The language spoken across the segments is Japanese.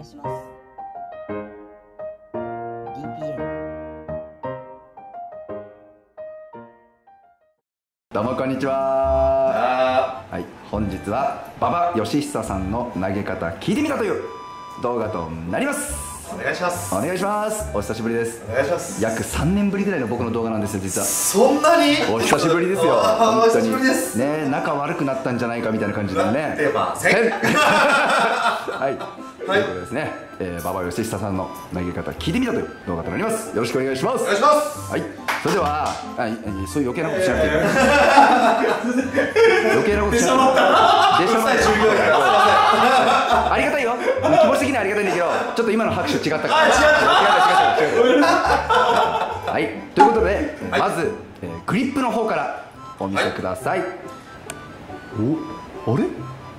します。DPN。 どうもこんにちは。はい、本日は馬場義久さんの投げ方聞いてみたという動画となります。 お願いします。 お願いします。お久しぶりです。 お願いします。 約3年ぶりぐらいの僕の動画なんですよ、実は。 そんなにお久しぶりですよ。 お久しぶりです。 ね、仲悪くなったんじゃないかみたいな感じでね。 テーマ1000 はい、ということでですね、馬場義久さんの投げ方聞いてみたという動画となります。よろしくお願いします。 お願いします。 はい、それではそういう余計なことしなくていい。余計なことしなくていい。電車乗って従業員ありがたいよ。気持ち的にはありがたいんだけど、ちょっと今の拍手違ったから。違う。はい、ということで、まずグリップの方からお見せください。お、あれ？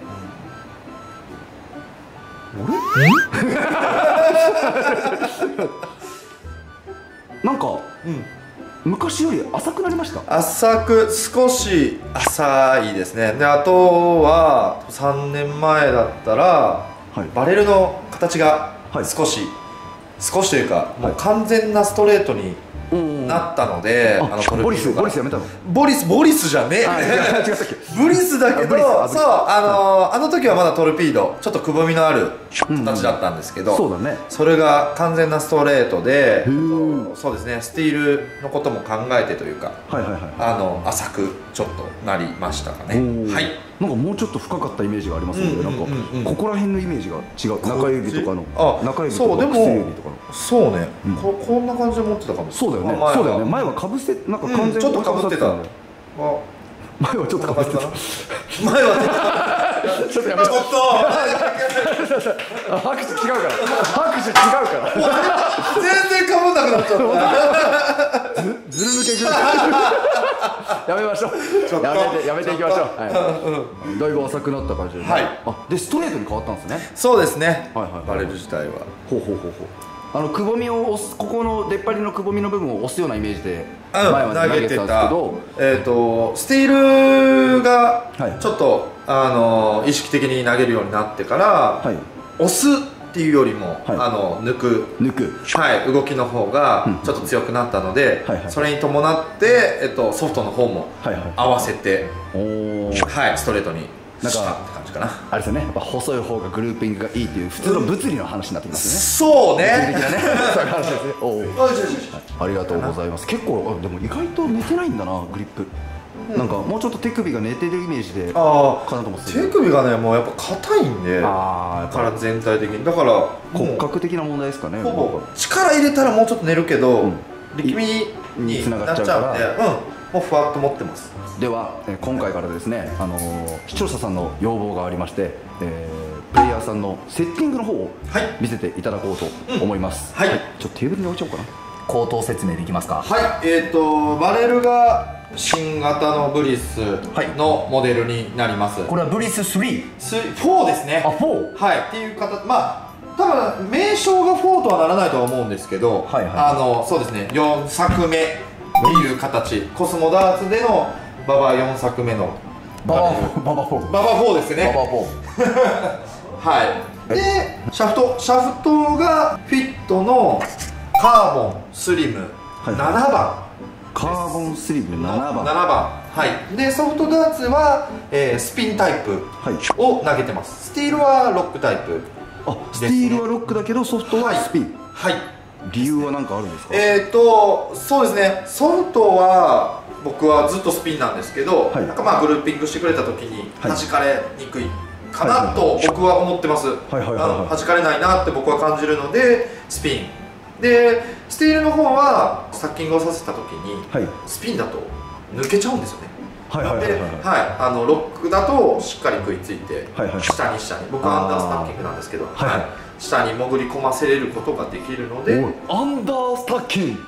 なんか、昔より浅くなりました。 浅く、少し浅いですね。で、あとは3年前だったら、バレルの形が少しというか、もう完全なストレートになったので、 ボリスやめたの？ ボリスじゃねえ。ブリスだけど、そう、あの時はまだトルピード、ちょっとくぼみのある形だったんですけど、 そうだね。 それが完全なストレートで、そうですね、スティールのことも考えてというか、浅くちょっとなりましたかね。はい。 なんかもうちょっと深かったイメージがありますので、なんかここら辺のイメージが違う。中指とかの、中指とか薬指とかの。 そうね。こんな感じで持ってたかも。 そうだよね。そうだよね。前はかぶせ、なんか完全にちょっとかぶってた。 前はちょっとかぶってた。 前はちょっとやめろ。拍手違うから。 全然かぶんなくなっちゃった。 ずる抜けぐらい。やめましょう。やめていきましょう。だいぶ浅くなった感じで。でストレートに変わったんですね。 そうですね。バレル自体は。 くぼみを押す、ここの出っ張りのくぼみの部分を押すようなイメージで前は投げてたんですけど、 スティールがちょっと意識的に投げるようになってから、押すっていうよりも抜く動きの方がちょっと強くなったので、それに伴ってソフトの方も合わせてストレートにしたって感じかな。 あれですよね、やっぱ細い方がグルーピングがいいっていう普通の物理の話になってきますね。そうね。 物理的なね、そういう話ですね。ありがとうございます。結構でも意外と寝てないんだな、グリップ。なんかもうちょっと手首が寝てるイメージでかなと思って。 手首がね、もうやっぱ硬いんで、体全体的に。だから骨格的な問題ですかね。 ほぼ力入れたらもうちょっと寝るけど、力みになっちゃうんで、もうふわっと持ってます。 では今回からですね、視聴者さんの要望がありまして、プレイヤーさんのセッティングの方を見せていただこうと思います。ちょっとテーブルに置いちゃおうかな。口頭説明できますか？ バレルが新型のブリスのモデルになります。 これはブリス3？4 ですね。 4？ はいっていう形。まあ多分名称が4とはならないとは思うんですけど、そうですね、4作目っていう形。コスモダーツでの馬場4作目の馬場 4ですね。でシャフトがフィットのカーボンスリム7番。 カーボンスリム7番。 でソフトダーツはスピンタイプを投げてます。スティールはロックタイプ。 スティールはロックだけどソフトはスピン。理由は何かあるんですか？ そうですね、ソフトは僕はずっとスピンなんですけど、なんかまあグルーピングしてくれた時に弾かれにくいかなと僕は思ってます。弾かれないなって僕は感じるのでスピンで、スティールの方はスタッキングをさせた時にスピンだと抜けちゃうんですよね。で、ロックだとしっかり食いついて下に僕はアンダースタッキングなんですけど、下に潜り込ませれることができるので。 アンダースタッキング、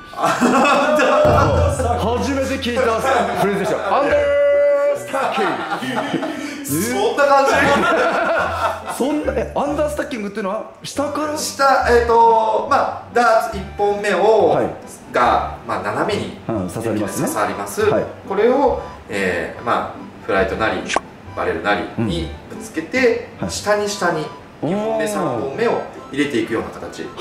初めて聞いたフレーズでした。アンダースタッキング、 そんな感じ。 そんなアンダースタッキングっていうのは下からまあダーツ1本目をが斜めに刺さります。 これをまあフライトなりバレルなりにぶつけて下に 2本目3本目を入れていくような形で、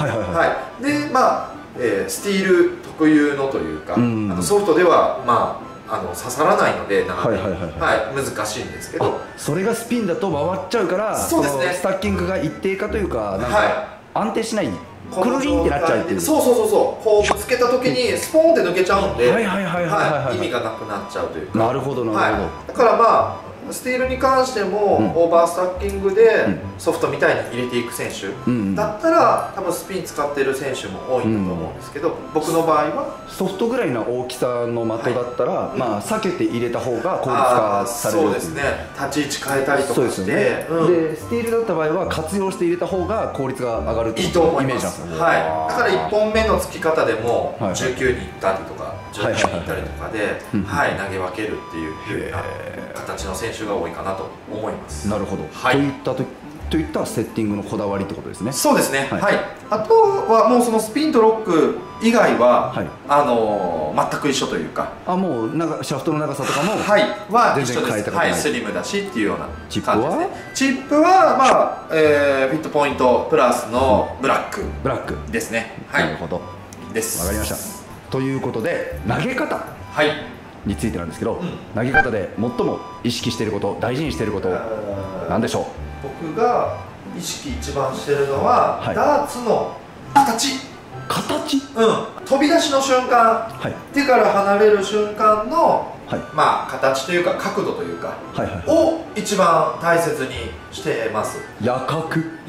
スティール特有のというか、ソフトでは刺さらないので難しいんですけど、 それがスピンだと回っちゃうから、 そうですね、 スタッキングが一定化というか、なんか安定しない、くるりんってなっちゃうっていう。 そうこうぶつけた時にスポーンって抜けちゃうんで、意味がなくなっちゃうというか。 なるほどなるほど。 だからスティールに関しても、オーバースタッキングでソフトみたいに入れていく選手だったら、多分スピン使ってる選手も多いんだと思うんですけど、僕の場合はソフトぐらいの大きさの的だったら、避けて入れた方が効率化される。 そうですね、立ち位置変えたりとかして、 でスティールだった場合は活用して入れた方が効率が上がるというイメージなんですよね。 だから1本目のつき方でも19に行ったりとか19に行ったりとかで投げ分けるっていう形の選手が多いかなと思います。 なるほど。といったセッティングのこだわりってことですね。 そうですね。あとはもうそのスピンとロック以外は全く一緒というか、 もうシャフトの長さとかも全然変えたことない。スリムだしっていうような感じですね。チップはフィットポイントプラスのブラックですね。 なるほどです。わかりました。ということで投げ方についてなんですけど、投げ方で最も意識していること、大事にしていることなんでしょう？ 僕が意識一番してるのは、ダーツの形。飛び出しの瞬間、手から離れる瞬間の形というか角度というかを一番大切にしてます。 夜角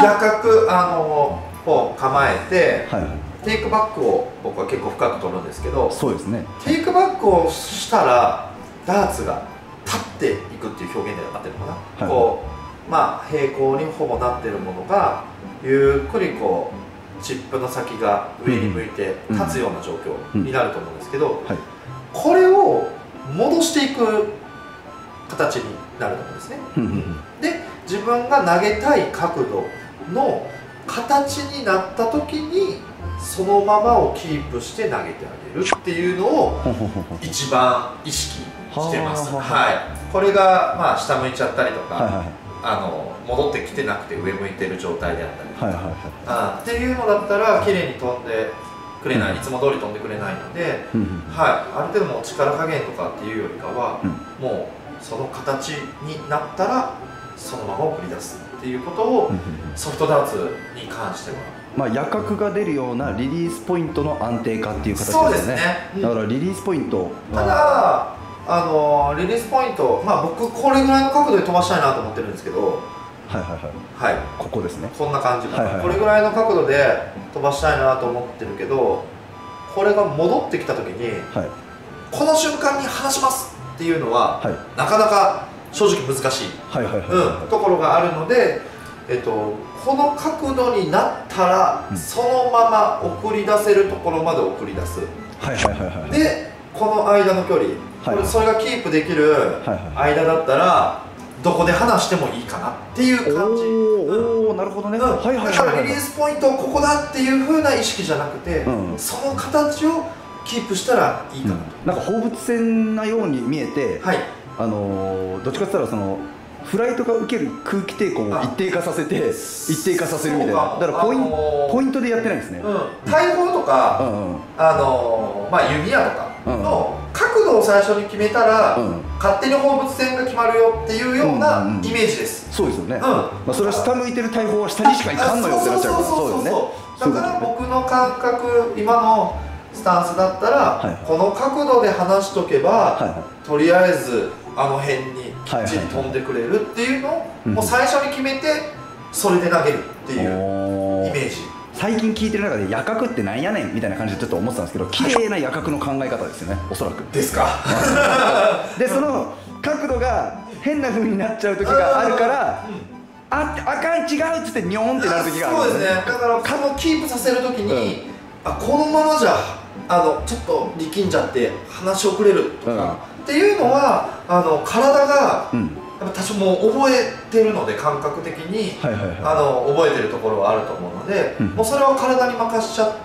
を構えて、テイクバックを僕は結構深く取るんですけど、 そうですね、 テイクバックをしたらダーツが立っていくっていう表現でなってるのかな、こう平行にほぼなってるものがゆっくりこうチップの先が上に向いて立つような状況になると思うんですけど、これを戻していく形になると思うんですね。で自分が投げたい角度の形になった時にそのままをキープして投げてあげるっていうのを一番意識してます。これが下向いちゃったりとか戻ってきてなくて上向いてる状態であったりとかっていうのだったら綺麗に飛んでくれない、いつも通り飛んでくれないので、ある程度の力加減とかっていうよりかは、もうその形になったらそのまま送り出すっていうことをソフトダーツに関しては夜角が出るようなリリースポイントの安定化っていう形ですね。そうですね。だからリリースポイント、 ただリリースポイント、僕これぐらいの角度で飛ばしたいなと思ってるんですけど、 ここですね。 こんな感じ、これぐらいの角度で飛ばしたいなと思ってるけど、これが戻ってきた時に、この瞬間に離しますっていうのは、なかなか正直難しいところがあるので、この角度になったらそのまま送り出せるところまで送り出す。でこの間の距離、それがキープできる間だったらどこで離してもいいかなっていう感じ。 なるほどね。 だからリリースポイントここだっていう風な意識じゃなくて、その形をキープしたらいいかなと。 なんか放物線なように見えて、どっちかって言ったらそのフライトが受ける空気抵抗を一定化させて一定化させるみたいな。だからポイントでやってないんですね。 大砲とか弓矢とかの角度を最初に決めたら勝手に放物線が決まるよっていうようなイメージです。 そうですよね。それは下向いてる大砲は下にしかいかんのよってなっちゃうから。そうよね。 だから僕の感覚、今のスタンスだったらこの角度で離しとけばとりあえずあの辺にきっちり飛んでくれるっていうのをもう最初に決めてそれで投げるっていうイメージ。 最近聞いてる中で夜角ってなんやねんみたいな感じでちょっと思ってたんですけど、綺麗な夜角の考え方ですよね、おそらく。 ですか。 でその角度が変な風になっちゃう時があるから、あかん違うっつってニョンってなる時がある。 そうですね。だからそのキープさせる時に、このままじゃちょっと力んじゃって離し遅れるとかっていうのは体が多少もう覚えてるので、感覚的に覚えてるところはあると思うので、もうそれを体に任しちゃって、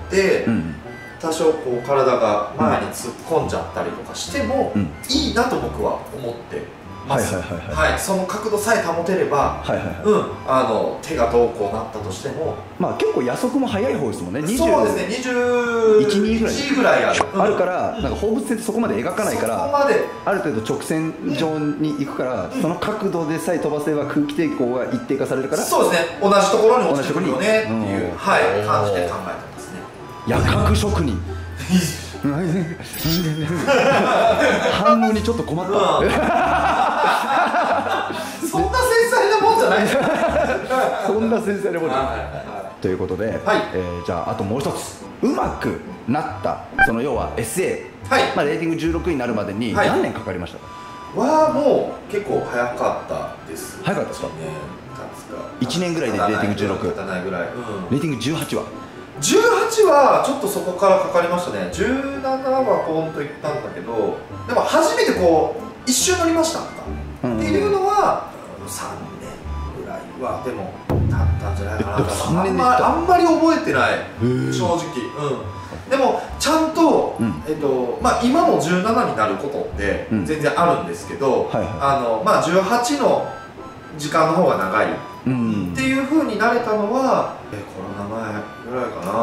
多少こう体が前に突っ込んじゃったりとかしてもいいなと僕は思ってます。その角度さえ保てれば、手がどうこうなったとしても、 まあ結構野速も速い方ですもんね。 そうですね、21、2ぐらいあるから、なんか放物線ってそこまで描かないから、ある程度直線上に行くから、その角度でさえ飛ばせば空気抵抗が一定化されるから、 そうですね、同じところに落ちてくるよねっていう感じで考えてますね。 夜角職人反応にちょっと困った。 そんな繊細なもんじゃないですか。 そんな繊細なもんじゃない。ということで、じゃああともう一つ、うまくなったその要は SA、まあレーティング16になるまでに何年かかりましたか？ はもう結構早かったです。 早かったですか？1年ぐらいでレーティング16。 経たないぐらい。 レーティング18は ？18はちょっとそこからかかりましたね。17はポンといったんだけど、でも初めてこう一周乗りましたとかっていうのは3年ぐらいはでも経ったんじゃないかな。あんまり覚えてない正直。でもちゃんとまあ今も17になることって全然あるんですけど、まあ18の時間の方が長いっていう風になれたのはコロナ前ぐらいかな。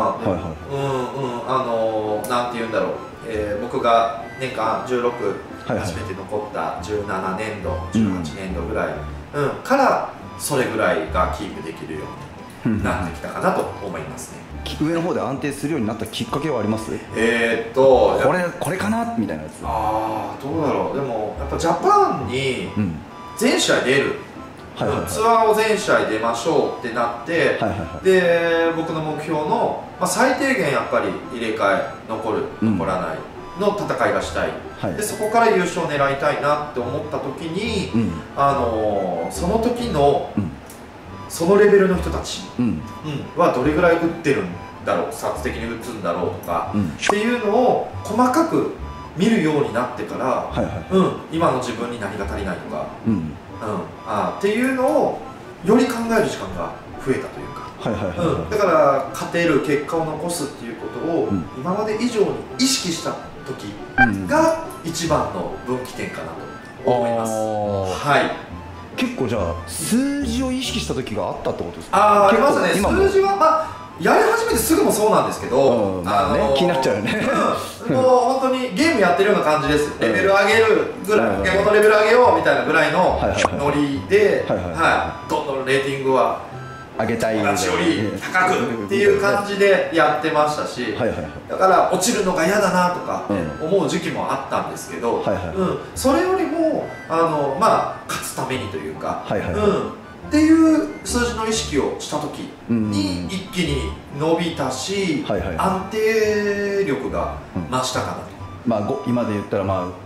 なんて言うんだろう、僕が年間16初めて残った17年度18年度ぐらいからそれぐらいがキープできるようになってきたかなと思いますね。 上の方で安定するようになったきっかけはあります？これかなみたいなやつ。 どうだろう。でもやっぱジャパンに全試合出る、ツアーを全試合出ましょうってなって、で僕の目標の、まあ、最低限やっぱり入れ替え残る残らないの戦いがしたい、でそこから優勝を狙いたいなって思った時に、その時の、そのレベルの人たちはどれぐらい打ってるんだろう、殺的に打つんだろうとか、っていうのを細かく見るようになってから、今の自分に何が足りないとか、っていうのをより考える時間が増えたというか、だから勝てる結果を残すっていうことを今まで以上に意識した時が一番の分岐点かなと思います。 結構じゃあ数字を意識した時があったってことですか？ ありますね。数字はまあやり始めてすぐもそうなんですけど、 気になっちゃうよね。 もう本当にゲームやってるような感じです。レベル上げるぐらい、ポケモンのレベル上げようみたいなぐらいのノリで、どんどんレーティングは上げたい、 友達より高くっていう感じでやってましたし、だから落ちるのが嫌だなとか思う時期もあったんですけど、それよりもまあ勝つためにというか。っていう数字の意識をした時に一気に伸びたし、安定力が増したかなと。 まあ今で言ったら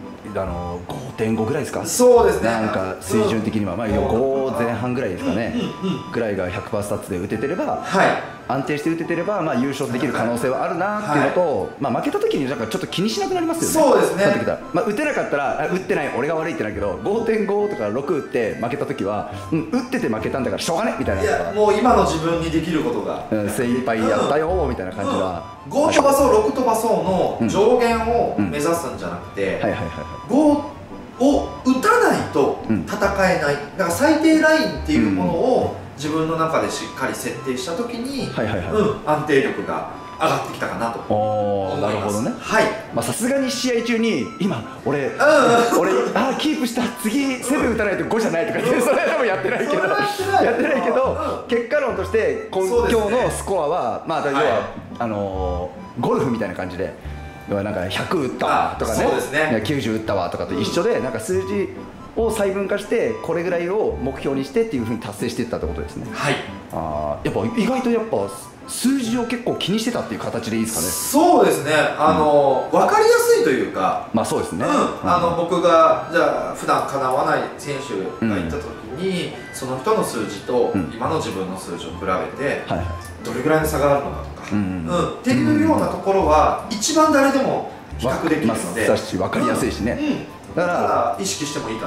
5.5 ぐらいですか？ そうですね。 なんか水準的には5前半ぐらいですかね。ぐらいが100%スタッツで打ててれば、安定して打ててれば優勝できる可能性はあるなっていうのと、負けた時になんかちょっと気にしなくなりますよね。 そうですね。 打てなかったら打ってない俺が悪いってなるけど、5.5 とか6打って負けた時は打ってて負けたんだからしょうがねみたいな。 いやもう今の自分にできることが精一杯やったよみたいな感じは。 5飛ばそう6飛ばそうの上限を目指すんじゃなくて、5を打たないと戦えない。だから最低ラインっていうものを自分の中でしっかり設定したときに安定力が上がってきたかなと思います。 なるほどね。さすがに試合中に今俺キープした次セブン打たないと5じゃないとかそれでもやってないけど結果論として今日のスコアは要はゴルフみたいな感じで。なんか100打ったわとかね、90打ったわとかと一緒で、なんか数字を細分化してこれぐらいを目標にしてっていうふうに達成していったってことですね。やっぱ意外と数字を結構気にしてたっていう形でいいですかね。 そうですね。分かりやすいというか、 そうですね。 僕がじゃあ普段かなわない選手がいた時に、その人の数字と今の自分の数字を比べてどれぐらいの差があるのかとかっていうようなところは一番誰でも比較できるので、 分かりやすいしね。 だから意識してもいいかな。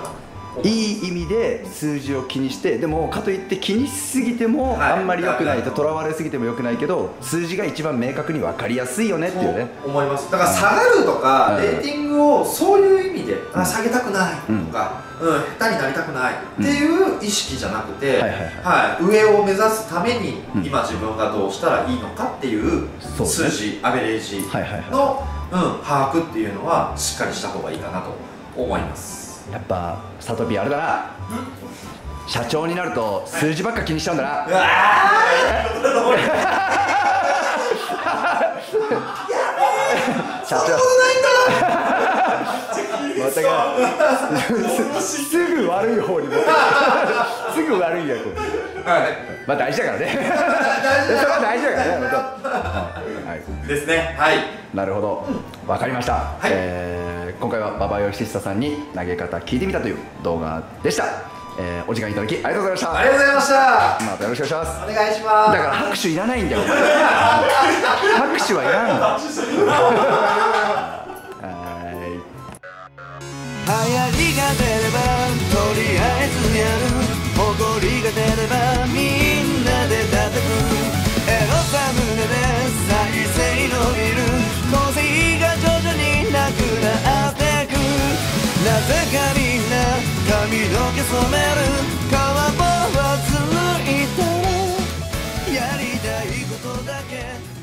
いい意味で数字を気にして、でもかといって気にしすぎてもあんまり良くない、とらわれすぎても良くないけど、数字が一番明確に分かりやすいよねっていうね、 思います。だから下がるとか、レーティングをそういう意味で、下げたくないとか、下手になりたくないっていう意識じゃなくて、上を目指すために今自分がどうしたらいいのかっていう数字、アベレージの把握っていうのはしっかりした方がいいかなと思います。 やっぱサトピーあれだな、社長になると数字ばっか気にしちゃうんだな。社長またがすぐ悪い方に持ってすぐ悪い役を、まあ大事だからね、それは大事だからね、 ですね。はい、 なるほど、わかりました。今回は馬場義久さんに投げ方聞いてみたという動画でした。お時間いただきありがとうございました。 ありがとうございました。 またよろしくお願いします。 お願いします。 だから拍手いらないんだよ。拍手はいらんの。 流行りが出ればとりあえずやる、誇りが出ればみんなで叩く、エロさ胸で再生伸びる、個性が徐々になくなってく、なぜかみんな髪の毛染める、川坊主抜いたらやりたいことだけ